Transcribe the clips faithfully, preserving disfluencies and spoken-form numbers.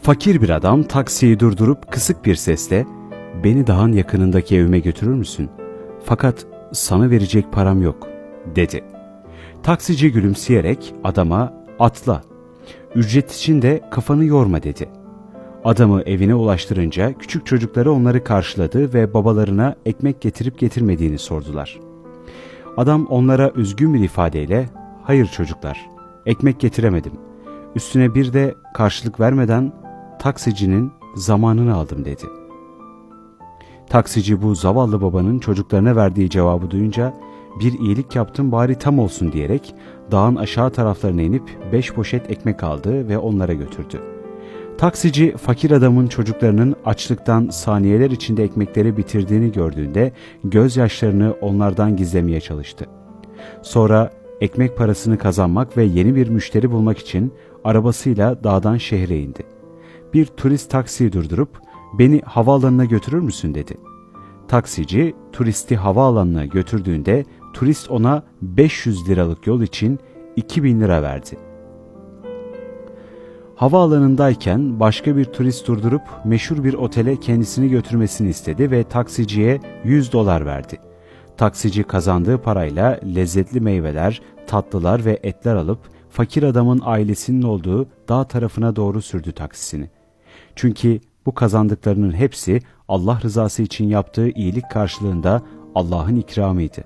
Fakir bir adam taksiyi durdurup kısık bir sesle "Beni dağın yakınındaki evime götürür müsün? Fakat sana verecek param yok," dedi. Taksici gülümseyerek adama "Atla. Ücret için de kafanı yorma," dedi. Adamı evine ulaştırınca küçük çocukları onları karşıladı ve babalarına ekmek getirip getirmediğini sordular. Adam onlara üzgün bir ifadeyle "Hayır çocuklar, ekmek getiremedim. Üstüne bir de karşılık vermeden taksicinin zamanını aldım," dedi. Taksici bu zavallı babanın çocuklarına verdiği cevabı duyunca "Bir iyilik yaptım bari tam olsun," diyerek dağın aşağı taraflarına inip beş poşet ekmek aldı ve onlara götürdü. Taksici fakir adamın çocuklarının açlıktan saniyeler içinde ekmekleri bitirdiğini gördüğünde gözyaşlarını onlardan gizlemeye çalıştı. Sonra ekmek parasını kazanmak ve yeni bir müşteri bulmak için arabasıyla dağdan şehre indi. Bir turist taksiyi durdurup "Beni havaalanına götürür müsün?" dedi. Taksici turisti havaalanına götürdüğünde turist ona beş yüz liralık yol için iki bin lira verdi. Havaalanındayken başka bir turist durdurup meşhur bir otele kendisini götürmesini istedi ve taksiciye yüz dolar verdi. Taksici kazandığı parayla lezzetli meyveler, tatlılar ve etler alıp fakir adamın ailesinin olduğu dağ tarafına doğru sürdü taksisini. Çünkü bu kazandıklarının hepsi Allah rızası için yaptığı iyilik karşılığında Allah'ın ikramıydı.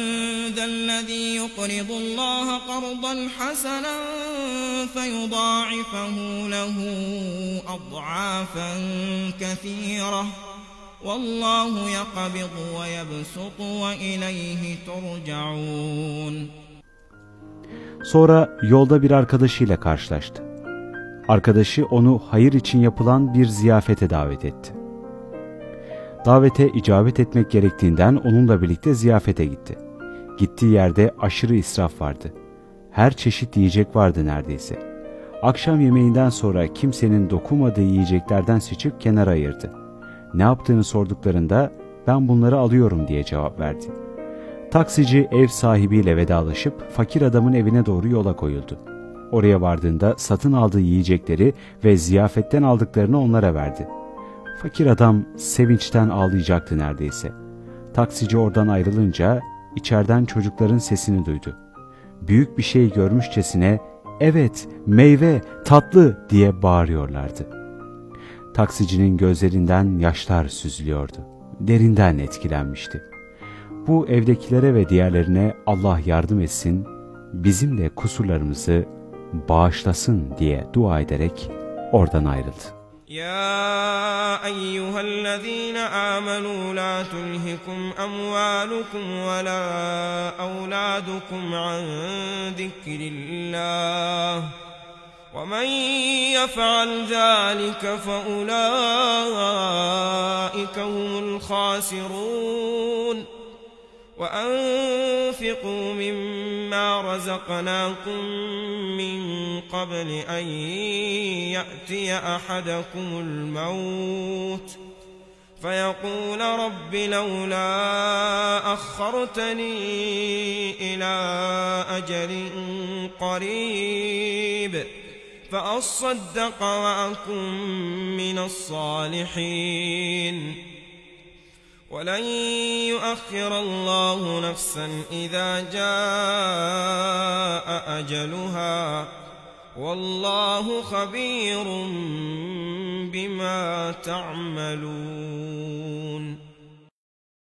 Sonra yolda bir arkadaşıyla karşılaştı. Arkadaşı onu hayır için yapılan bir ziyafete davet etti. Davete icabet etmek gerektiğinden onunla birlikte ziyafete gitti. Gittiği yerde aşırı israf vardı. Her çeşit yiyecek vardı neredeyse. Akşam yemeğinden sonra kimsenin dokunmadığı yiyeceklerden seçip kenara ayırdı. Ne yaptığını sorduklarında "Ben bunları alıyorum," diye cevap verdi. Taksici ev sahibiyle vedalaşıp fakir adamın evine doğru yola koyuldu. Oraya vardığında satın aldığı yiyecekleri ve ziyafetten aldıklarını onlara verdi. Fakir adam sevinçten ağlayacaktı neredeyse. Taksici oradan ayrılınca içeriden çocukların sesini duydu. Büyük bir şey görmüşçesine "Evet, meyve, tatlı," diye bağırıyorlardı. Taksicinin gözlerinden yaşlar süzülüyordu. Derinden etkilenmişti. Bu evdekilere ve diğerlerine Allah yardım etsin, bizim de kusurlarımızı bağışlasın diye dua ederek oradan ayrıldı. Ya eyyühellezine amenu la tulhikum emvalukum ve la evladukum an zikrillah ve men yef'al zâlike fe ulâike humul khâsirûn. وأنفقوا مما رزقناكم من قبل أن يأتي أحدكم الموت فيقول رب لولا أخرتني إلى أجل قريب فأصدق وأكن من الصالحين وَلَنْ يُؤَخِّرَ اللّٰهُ نَفْسًا اِذَا جَاءَ أَجَلُهَا وَاللّٰهُ خَبِيرٌ بِمَا تَعْمَلُونَ.